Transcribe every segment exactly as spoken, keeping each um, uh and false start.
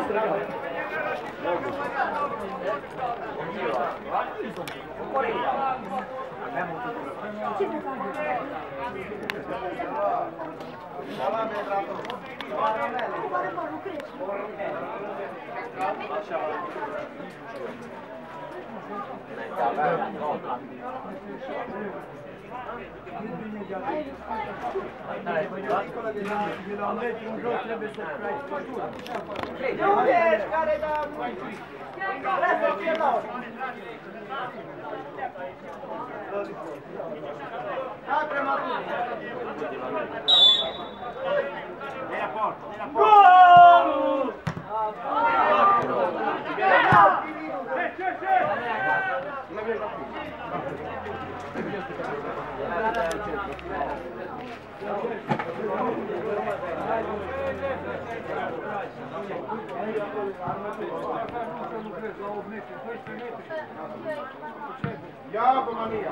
Nu ești care da mulți! Vreau să fie nou! Da, prematur! Gol! Ia, mamma mia!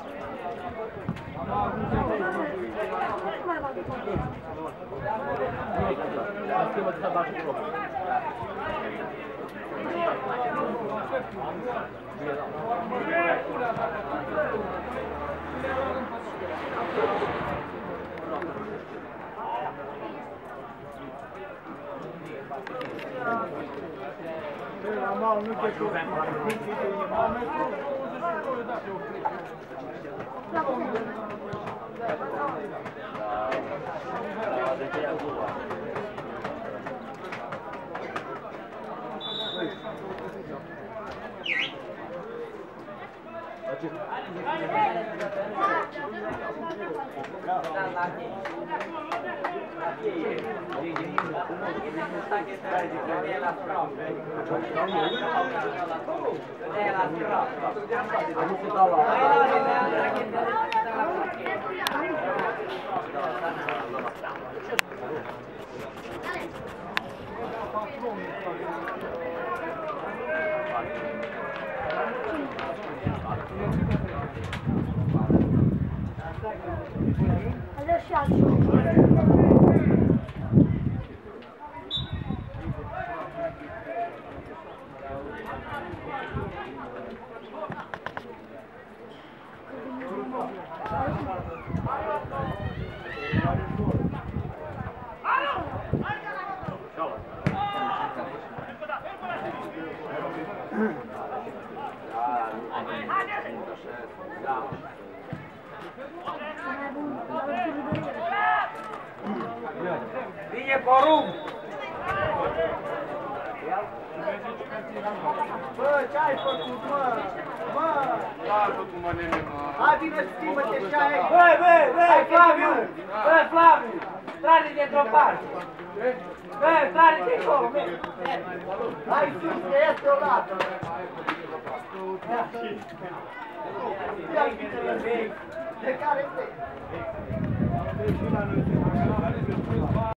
Normal, nu te cuvem. Vine porumb! Bă, ce-ai făcut, mă? Mă! Ce-ai făcut, mă, nene, mă? Hai, vină, schimbă-te și ai! Băi, băi, băi, Flaviu! Băi, Flaviu! Trage dintr-o parte! Băi, trage de acolo! Hai sus, că este o dată! De care este?